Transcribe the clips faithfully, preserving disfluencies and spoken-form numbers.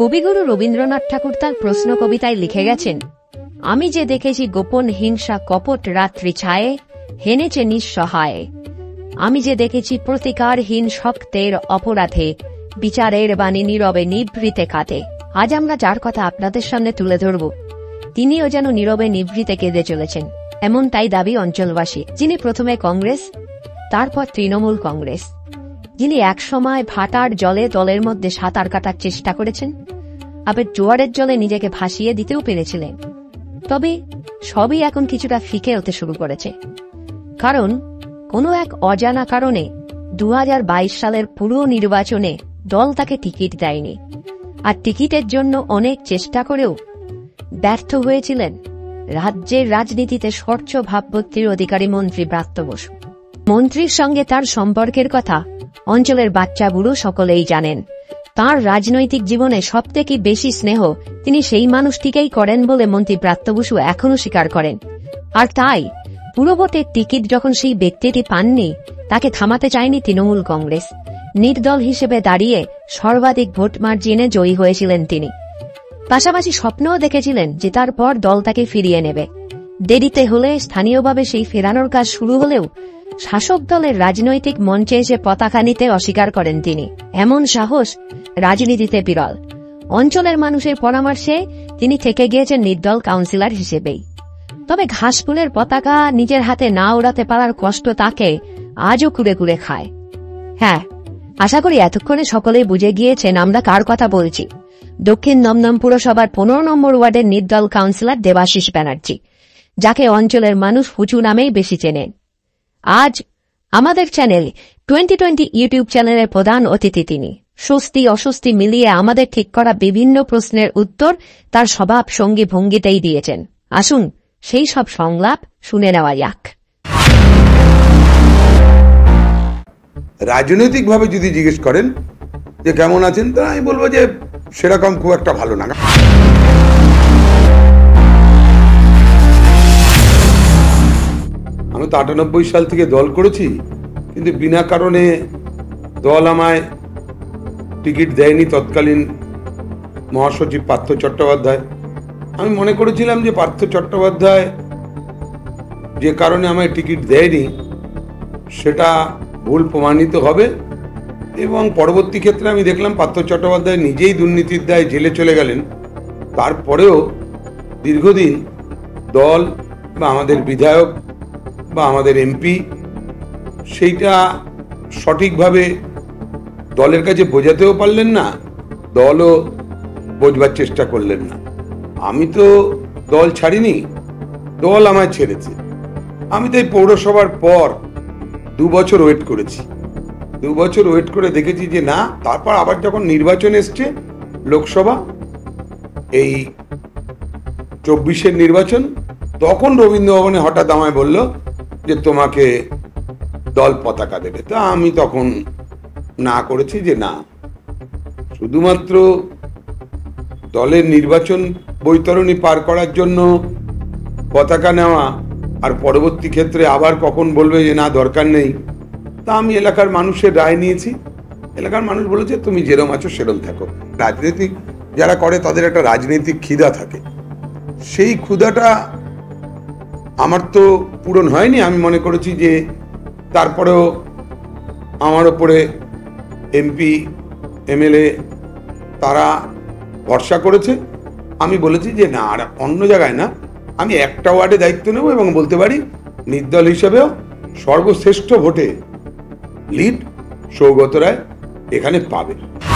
কবিগুরু রবীন্দ্রনাথ ঠাকুর তার প্রশ্ন কবিতায় লিখে গেছেন, আমি যে দেখেছি গোপন হিংসা কপট রাত্রি ছায়ে হেনেছে নিঃসহায়, আমি যে দেখেছি প্রতিকারহীন শক্তের অপরাধে বিচারের বাণী নীরবে নিভৃতে কাটে। আজ আমরা যার কথা আপনাদের সামনে তুলে ধরব তিনিও যেন নীরবে নিভৃতে কেঁদে চলেছেন, এমন তাই দাবি অঞ্চলবাসী। যিনি প্রথমে কংগ্রেস, তারপর তৃণমূল কংগ্রেস, যিনি একসময় ভাটার জলে দলের মধ্যে সাঁতার কাটার চেষ্টা করেছেন, আবার জোয়ারের জলে নিজেকে ভাসিয়ে দিতেও পেরেছিলেন, তবে সবই এখন কিছুটা ফিকে হতে শুরু করেছে। কারণ কোনো এক অজানা কারণে দু হাজার বাইশ সালের পুরো নির্বাচনে দল তাকে টিকিট দেয়নি, আর টিকিটের জন্য অনেক চেষ্টা করেও ব্যর্থ হয়েছিলেন রাজ্যের রাজনীতিতে স্বচ্ছ ভাবমূর্তির অধিকারী মন্ত্রী ব্রাত্য বসু। মন্ত্রীর সঙ্গে তার সম্পর্কের কথা অঞ্চলের বাচ্চা বুড়ো সকলেই জানেন। তাঁর রাজনৈতিক জীবনে সবথেকে বেশি স্নেহ তিনি সেই মানুষটিকেই করেন বলে মন্ত্রী ব্রাত্য বসু এখনও স্বীকার করেন। আর তাই পুরভোটের টিকিট যখন সেই ব্যক্তিটি পাননি, তাকে থামাতে চায়নি তৃণমূল কংগ্রেস। নির্দল হিসেবে দাঁড়িয়ে সর্বাধিক ভোট মার্জিনে জয়ী হয়েছিলেন তিনি। পাশাপাশি স্বপ্নও দেখেছিলেন যে তারপর দল তাকে ফিরিয়ে নেবে। দেরিতে হলে স্থানীয়ভাবে সেই ফেরানোর কাজ শুরু হলেও শাসক দলের রাজনৈতিক মঞ্চে এসে পতাকা নিতে অস্বীকার করেন তিনি। এমন সাহস রাজনীতিতে বিরল। অঞ্চলের মানুষের পরামর্শে তিনি থেকে গিয়েছেন নির্দল কাউন্সিলর হিসেবেই। তবে ঘাসফুলের পতাকা নিজের হাতে না ওড়াতে পারার কষ্ট তাকে আজও কুড়ে কুড়ে খায়। হ্যাঁ, আশা করি এতক্ষণে সকলেই বুঝে গিয়েছেন আমরা কার কথা বলছি। দক্ষিণ দমদম পুরসভার পনেরো নম্বর ওয়ার্ডের নির্দল কাউন্সিলর দেবাশিস ব্যানার্জি, যাকে অঞ্চলের মানুষ হুচু নামেই বেশি চেনেন। আজ আমাদের চ্যানেল টোয়েন্টি টোয়েন্টি ইউটিউব চ্যানেলের প্রধান অতিথি তিনি। স্বস্তি অস্বস্তি মিলিয়ে আমাদের ঠিক করা বিভিন্ন প্রশ্নের উত্তর তার স্বভাব সঙ্গী ভঙ্গিতেই দিয়েছেন। আসুন সেই সব সংলাপ শুনে নেওয়া যাক। রাজনৈতিকভাবে যদি জিজ্ঞেস করেন যে কেমন আছেন, তা আমি বলবো যে সেরকম খুব একটা ভালো না। আমি তো আটানব্বই সাল থেকে দল করেছি, কিন্তু বিনা কারণে দল আমায় টিকিট দেয়নি তৎকালীন মহাসচিব পার্থ চট্টোপাধ্যায়। আমি মনে করেছিলাম যে পার্থ চট্টোপাধ্যায় যে কারণে আমায় টিকিট দেয়নি সেটা ভুল প্রমাণিত হবে, এবং পরবর্তী ক্ষেত্রে আমি দেখলাম পার্থ চট্টোপাধ্যায় নিজেই দুর্নীতির দায়ে জেলে চলে গেলেন। তারপরেও দীর্ঘদিন দল বা আমাদের বিধায়ক বা আমাদের এমপি সেইটা সঠিকভাবে দলের কাছে বোঝাতেও পারলেন না, দলও বোঝবার চেষ্টা করলেন না। আমি তো দল ছাড়িনি, দল আমায় ছেড়েছে। আমি তো এই পৌরসভার পর দু বছর ওয়েট করেছি। দু বছর ওয়েট করে দেখেছি যে না, তারপর আবার যখন নির্বাচন এসছে লোকসভা, এই চব্বিশের নির্বাচন, তখন রবীন্দ্র ভবনে হঠাৎ আমায় বলল যে তোমাকে দল পতাকা দেবে। তা আমি তখন না করেছি যে না, শুধুমাত্র দলের নির্বাচন বৈতরণী পার করার জন্য পতাকা নেওয়া, আর পরবর্তী ক্ষেত্রে আবার কখন বলবে যে না দরকার নেই। তা আমি এলাকার মানুষের রায় নিয়েছি। এলাকার মানুষ বলেছে তুমি যেরম আছো সেরম থাকো। রাজনৈতিক যারা করে তাদের একটা রাজনৈতিক খিদা থাকে, সেই ক্ষুধাটা আমার তো পূরণ হয়নি। আমি মনে করেছি যে তারপরেও আমার ওপরে এমপি এমএলএ তারা ভরসা করেছে। আমি বলেছি যে না, আর অন্য জায়গায় না, আমি একটা ওয়ার্ডে দায়িত্ব নেব এবং বলতে পারি নির্দল হিসেবেও সর্বশ্রেষ্ঠ ভোটে লিড সৌগত রায় এখানে পাবে।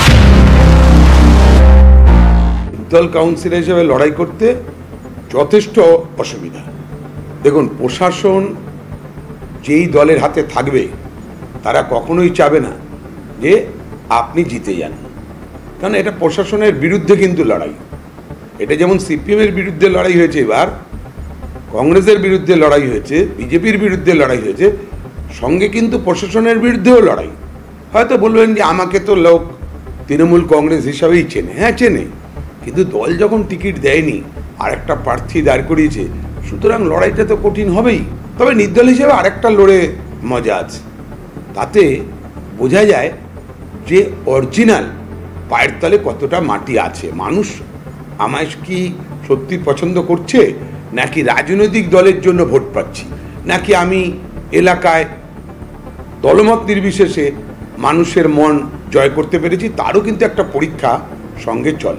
নির্দল কাউন্সিলর হিসেবে লড়াই করতে যথেষ্ট অসুবিধা। দেখুন, প্রশাসন যেই দলের হাতে থাকবে তারা কখনোই চাবে না যে আপনি জিতে যান, কারণ এটা প্রশাসনের বিরুদ্ধে কিন্তু লড়াই। এটা যেমন সিপিএম এর বিরুদ্ধে লড়াই হয়েছে, এবার কংগ্রেসের বিরুদ্ধে লড়াই হয়েছে, বিজেপির বিরুদ্ধে লড়াই হয়েছে, সঙ্গে কিন্তু প্রশাসনের বিরুদ্ধেও লড়াই। হয়তো বলবেন যে আমাকে তো লোক তৃণমূল কংগ্রেস হিসাবেই চেনে। হ্যাঁ চেনে, কিন্তু দল যখন টিকিট দেয়নি আর একটা প্রার্থী দাঁড় করিয়েছে, সুতরাং লড়াইটা তো কঠিন হবেই। তবে নির্দল হিসেবে আরেকটা লড়ে মজা আছে, তাতে বোঝা যায় যে অরিজিনাল পায়ের তলে কতটা মাটি আছে। মানুষ আমায় কি সত্যি পছন্দ করছে, নাকি রাজনৈতিক দলের জন্য ভোট পাচ্ছি, নাকি আমি এলাকায় দলমত নির্বিশেষে মানুষের মন জয় করতে পেরেছি, তারও কিন্তু একটা পরীক্ষা সঙ্গে চলে।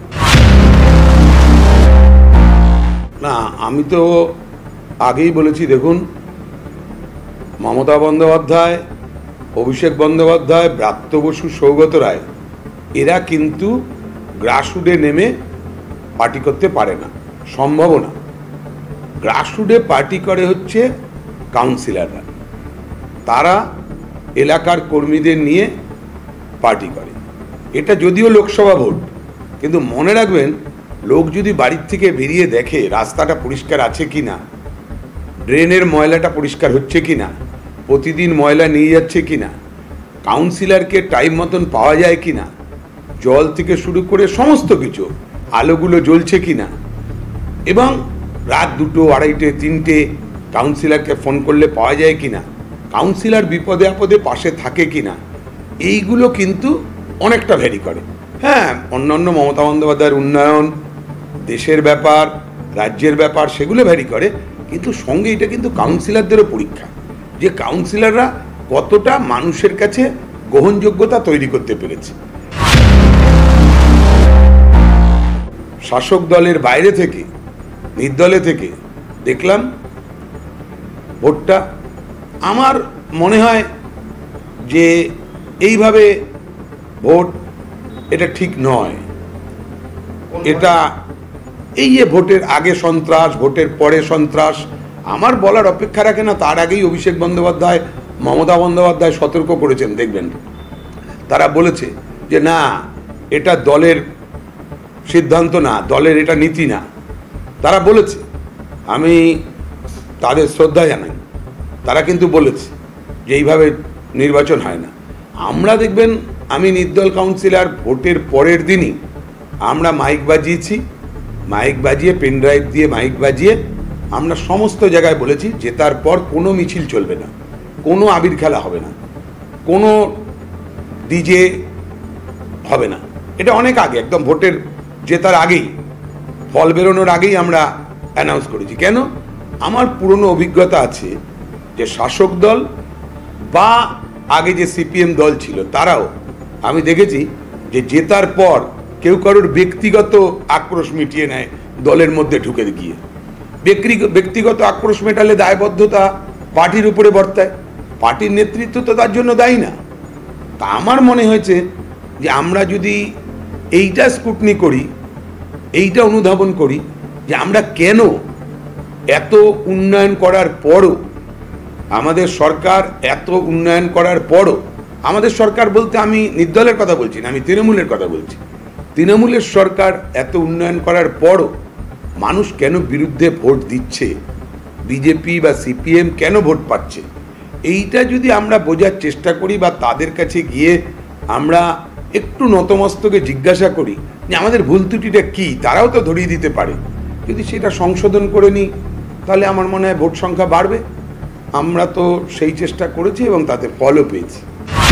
না, আমি তো আগেই বলেছি, দেখুন, মমতা বন্দ্যোপাধ্যায়, অভিষেক বন্দ্যোপাধ্যায়, ব্রাত্য বসু, সৌগত রায়, এরা কিন্তু গ্রাসরুটে নেমে পার্টি করতে পারে না, সম্ভব না। গ্রাসরুটে পার্টি করে হচ্ছে কাউন্সিলররা, তারা এলাকার কর্মীদের নিয়ে পার্টি করে। এটা যদিও লোকসভা ভোট, কিন্তু মনে রাখবেন, লোক যদি বাড়ির থেকে বেরিয়ে দেখে রাস্তাটা পরিষ্কার আছে কি না, ড্রেনের ময়লাটা পরিষ্কার হচ্ছে কি না, প্রতিদিন ময়লা নিয়ে যাচ্ছে কি না, কাউন্সিলরকে টাইম মতন পাওয়া যায় কি না, জল থেকে শুরু করে সমস্ত কিছু, আলোগুলো জ্বলছে কি না, এবং রাত দুটো আড়াইটে তিনটে কাউন্সিলরকে ফোন করলে পাওয়া যায় কি না, কাউন্সিলর বিপদে আপদে পাশে থাকে কি না, এইগুলো কিন্তু অনেকটা ভ্যারি করে। হ্যাঁ, অন্যান্য মমতা বন্দ্যোপাধ্যায়ের উন্নয়ন, দেশের ব্যাপার, রাজ্যের ব্যাপার, সেগুলো ভ্যারি করে, কিন্তু সঙ্গে এটা কিন্তু কাউন্সিলরদেরও পরীক্ষা, যে কাউন্সিলররা কতটা মানুষের কাছে গ্রহণযোগ্যতা তৈরি করতে পেরেছে। শাসক দলের বাইরে থেকে, নির্দলে থেকে দেখলাম ভোটটা, আমার মনে হয় যে এইভাবে ভোট এটা ঠিক নয়। এটা এই যে ভোটের আগে সন্ত্রাস, ভোটের পরে সন্ত্রাস, আমার বলার অপেক্ষা রাখে না। তার আগেই অভিষেক বন্দ্যোপাধ্যায়, মমতা বন্দ্যোপাধ্যায় সতর্ক করেছেন, দেখবেন তারা বলেছে যে না, এটা দলের সিদ্ধান্ত না, দলের এটা নীতি না, তারা বলেছে। আমি তাদের শ্রদ্ধা জানাই, তারা কিন্তু বলেছে যে এইভাবে নির্বাচন হয় না। আমরা দেখবেন, আমি নির্দল কাউন্সিলর ভোটের পরের দিনই আমরা মাইক বাজিয়েছি, মাইক বাজিয়ে পেনড্রাইভ দিয়ে মাইক বাজিয়ে আমরা সমস্ত জায়গায় বলেছি জেতার পর কোনো মিছিল চলবে না, কোনো আবির খেলা হবে না, কোনো ডিজে হবে না। এটা অনেক আগে, একদম ভোটের জেতার আগেই, ফল বেরোনোর আগেই আমরা অ্যানাউন্স করেছি। কেন? আমার পুরনো অভিজ্ঞতা আছে যে শাসক দল বা আগে যে সিপিএম দল ছিল, তারাও আমি দেখেছি যে জেতার পর কেউ কারোর ব্যক্তিগত আক্রোশ মিটিয়ে নেয় দলের মধ্যে ঢুকে গিয়ে। ব্যক্তিগত আক্রোশ মেটালে দায়বদ্ধতা পার্টির উপরে বর্তায়, পার্টির নেতৃত্ব তো তার জন্য দায়ী না। তা আমার মনে হয়েছে যে আমরা যদি এইটা স্ক্রুটনি করি, এইটা অনুধাবন করি যে আমরা কেন এত উন্নয়ন করার পরও, আমাদের সরকার এত উন্নয়ন করার পরও, আমাদের সরকার বলতে আমি নির্দলের কথা বলছি না, আমি তৃণমূলের কথা বলছি, তৃণমূলের সরকার এত উন্নয়ন করার পরও মানুষ কেন বিরুদ্ধে ভোট দিচ্ছে, বিজেপি বা সিপিএম কেন ভোট পাচ্ছে, এইটা যদি আমরা বোঝার চেষ্টা করি বা তাদের কাছে গিয়ে আমরা একটু নতমস্তকে জিজ্ঞাসা করি যে আমাদের ভুল ত্রুটিটা কী, তারাও তো ধরিয়ে দিতে পারে। যদি সেটা সংশোধন করে নিই, তাহলে আমার মনে হয় ভোট সংখ্যা বাড়বে। আমরা তো সেই চেষ্টা করেছি এবং তাতে ফলও পেয়েছি।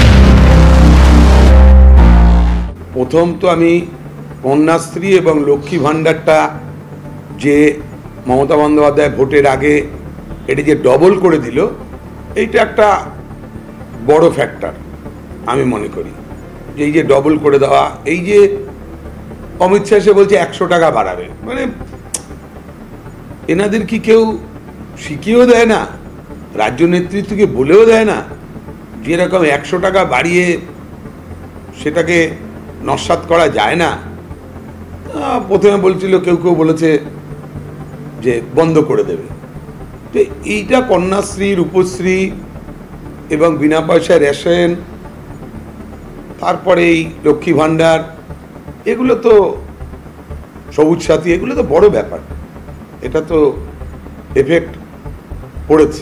প্রথম তো আমি কন্যাশ্রী এবং লক্ষ্মী ভাণ্ডারটা যে মমতা বন্দ্যোপাধ্যায় ভোটের আগে এটি যে ডবল করে দিল, এইটা একটা বড় ফ্যাক্টর আমি মনে করি। যে এই যে ডবল করে দেওয়া, এই যে অমিত শাহ এসে বলছে একশো টাকা বাড়াবে, মানে এনাদের কি কেউ শিখিয়েও দেয় না, রাজ্য নেতৃত্বকে বলেও দেয় না যেরকম একশো টাকা বাড়িয়ে সেটাকে নস্যাৎ করা যায় না? প্রথমে বলছিল, কেউ কেউ বলেছে যে বন্ধ করে দেবে। তো এইটা কন্যাশ্রী, রূপশ্রী এবং বিনা পয়সায় রেশন, তারপরে এই লক্ষ্মী ভাণ্ডার, এগুলো তো সবুজ সাথী, এগুলো তো বড় ব্যাপার, এটা তো এফেক্ট পড়েছে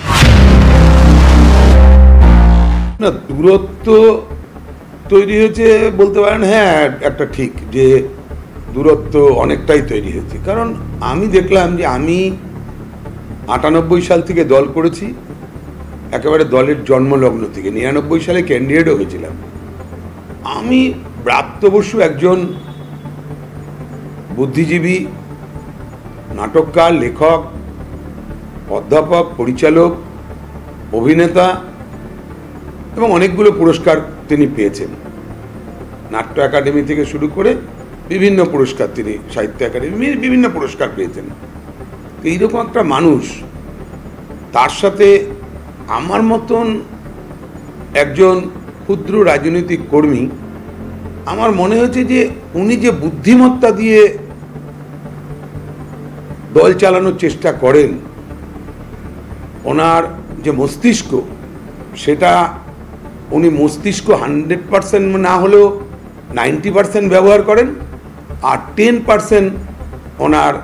না। দূরত্ব তৈরি হয়েছে বলতে পারেন, হ্যাঁ একটা ঠিক, যে দূরত্ব অনেকটাই তৈরি হয়েছে। কারণ আমি দেখলাম যে আমি আটানব্বই সাল থেকে দল করেছি, একেবারে দলের জন্মলগ্ন থেকে, নিরানব্বই সালে ক্যান্ডিডেটও হয়েছিলাম। আমি ব্রাত্য বসু একজন বুদ্ধিজীবী, নাটককার, লেখক, অধ্যাপক, পরিচালক, অভিনেতা এবং অনেকগুলো পুরস্কার তিনি পেয়েছেন। নাট্য একাডেমি থেকে শুরু করে বিভিন্ন পুরস্কার, তিনি সাহিত্য একাডেমি বিভিন্ন পুরস্কার পেয়েছেন। এইরকম একটা মানুষ, তার সাথে আমার মতন একজন ক্ষুদ্র রাজনৈতিক কর্মী, আমার মনে হয়েছে যে উনি যে বুদ্ধিমত্তা দিয়ে দল চালানোর চেষ্টা করেন, ওনার যে মস্তিষ্ক, সেটা উনি মস্তিষ্ক হান্ড্রেড পারসেন্ট না হলেও নাইনটি পারসেন্ট ব্যবহার করেন, আর টেন পারসেন্ট ওনার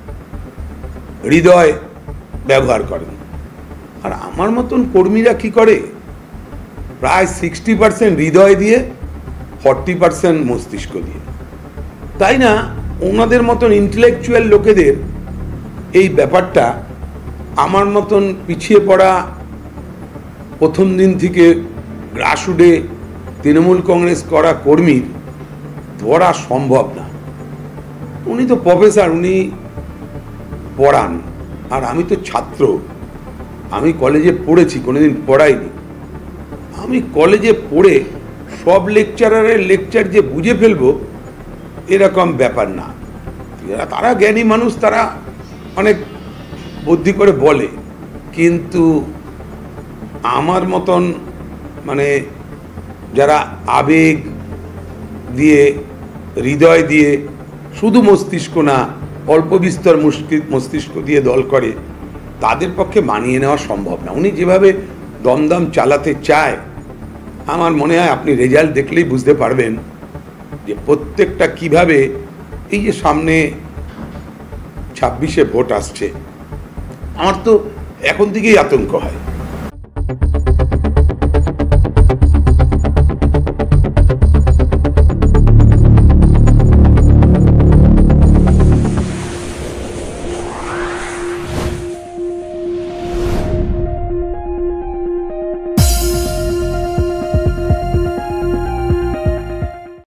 হৃদয় ব্যবহার করেন। আর আমার মতন কর্মীরা কি করে, প্রায় সিক্সটি পারসেন্ট হৃদয় দিয়ে, ফর্টি পারসেন্ট মস্তিষ্ক দিয়ে। তাই না ওনাদের মতন ইন্টেলেকচুয়াল লোকেদের এই ব্যাপারটা আমার মতন পিছিয়ে পড়া, প্রথম দিন থেকে গ্রাসরুটে তৃণমূল কংগ্রেস করা কর্মীর ধরা সম্ভব না। উনি তো প্রফেসর, উনি পড়ান, আর আমি তো ছাত্র। আমি কলেজে পড়েছি, কোনোদিন পড়াইনি। আমি কলেজে পড়ে সব লেকচারারের লেকচার যে বুঝে ফেলবো এরকম ব্যাপার না। তারা জ্ঞানী মানুষ, তারা অনেক বুদ্ধি করে বলে, কিন্তু আমার মতন মানে যারা আবেগ দিয়ে, হৃদয় দিয়ে, শুধু মস্তিষ্ক না অল্প বিস্তর মস্তিষ্ক দিয়ে দল করে, তাদের পক্ষে মানিয়ে নেওয়া সম্ভব না। উনি যেভাবে দমদম চালাতে চায়, আমার মনে হয় আপনি রেজাল্ট দেখলেই বুঝতে পারবেন যে প্রত্যেকটা কিভাবে, এই যে সামনে ছাব্বিশে ভোট আসছে, আমার তো এখন থেকেই আতঙ্ক হয়।